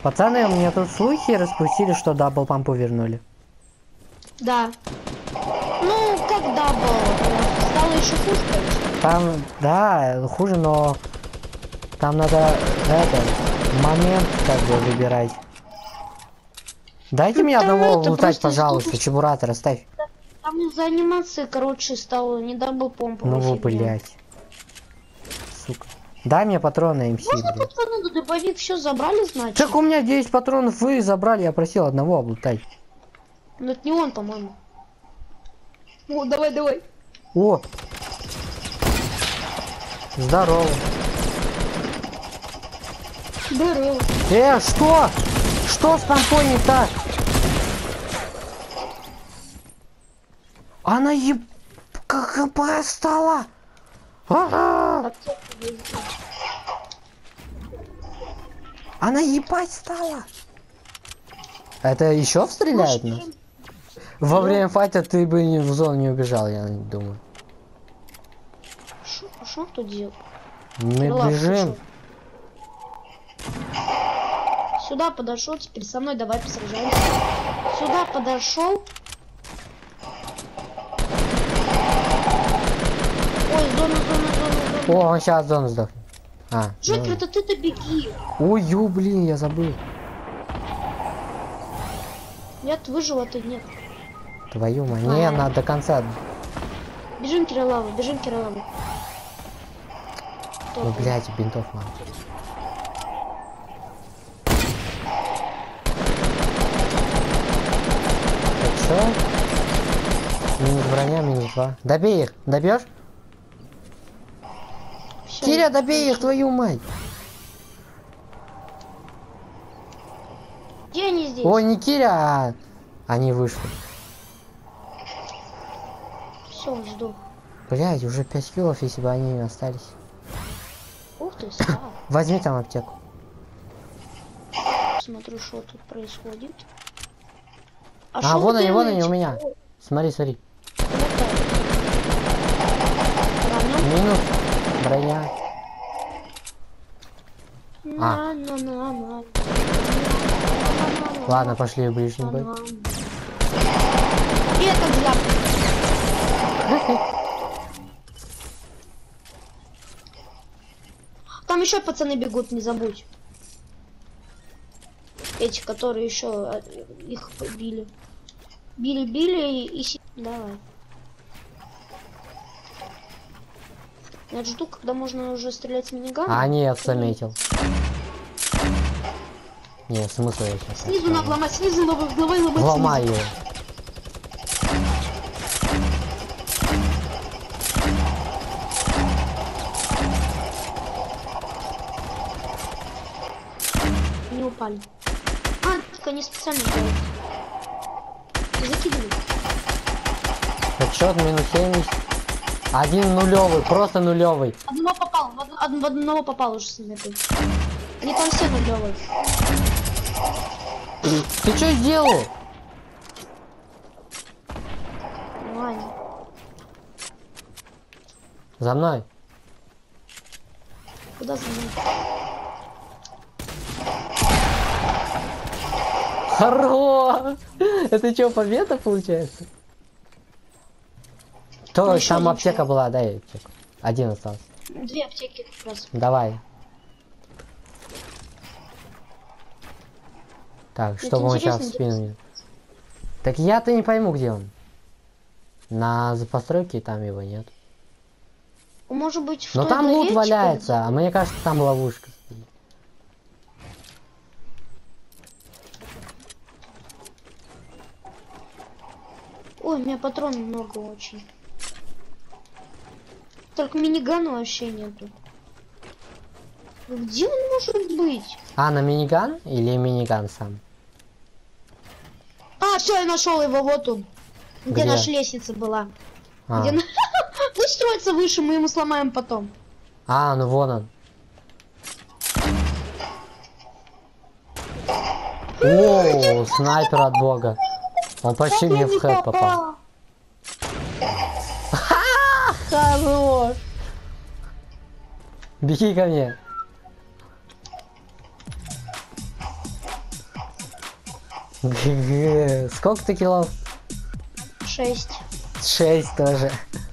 Пацаны, у меня тут слухи распустили, что даблпампу вернули. Да. Ну, как дабл? Стало еще хуже, конечно. Там, да, хуже, но там надо момент как бы выбирать. Дайте мне одного это лутать, просто пожалуйста, слухи. чебуратор оставь. Там из-за анимации, короче, стало не дабл помпа. Ну, блять. Сука. Дай мне патроны МС, Можно блядь. патроны дробовик все забрали, значит? Так у меня 10 патронов, вы забрали, я просил одного облутать. Ну это не он, по-моему. О, давай, давай. О! Здорово. Здорово. Что? Что с помпой не так? Она как ХП стала? Ага! Она ебать стала. Это еще стреляют нас? Во время файта ты бы в зону не убежал, я думаю. Что тут делать? Мы бежим. Сюда подошел, теперь со мной давай посражаемся. Сюда подошел. Ой, зона. О, он сейчас зону сдохнет. Жекер, это ты-то беги. Ой, блин, я забыл. Нет, выжил, а ты нет. Твою мать. Не, надо до конца. Бежим, Кириллову, бежим, Кириллову. Ну, блядь, бинтов мало. Так что? Минус броня, минус 2. Добей их, добьешь? Киря, добей их, твою мать! Где они здесь? Ой, не Киря, а они вышли. Все, жду. Блядь, уже 5 киллов, если бы они остались. Ух ты, стал. Возьми там аптеку. Смотрю, что тут происходит. Вон они у меня. Смотри. Минус броня. Ладно, пошли в ближний бой. И это взгляд. Там еще пацаны бегут, не забудь. Эти, которые еще их побили. Били и... Давай. Я жду, когда можно уже стрелять с минигана. Нет, заметил. Нет, смысл я сейчас. Снизу надо ломать, снизу давай ломать. Ломай его. Не упали. Так они специально делают. Закидывай. Отчет минус 70. Один нулевый, просто нулевый. Одного попал, в одного попал уже с ними. Они там все нулевые. Ты что сделал? Ладно. За мной. Куда за мной? Хорош! Это что, победа получается? То, там аптека была, дай аптеку. Один остался. 2 аптеки как раз. Давай. Так, Это чтобы он сейчас в интересно, спину. Так я-то не пойму, где он. На постройке там его нет. Может быть, в Но той там лут главе, валяется, типа, а мне кажется, там ловушка. Ой, у меня патронов много очень. Только минигана вообще нету. Где он может быть? На миниган или миниган сам? Все, я нашел его, вот он. Где Где? наша лестница была. Пусть строится выше, мы ему сломаем потом. Ну вон он. О, снайпер от бога. Он почти мне в хэт попал. Хорош! Беги ко мне. Сколько ты килов? 6. 6 тоже.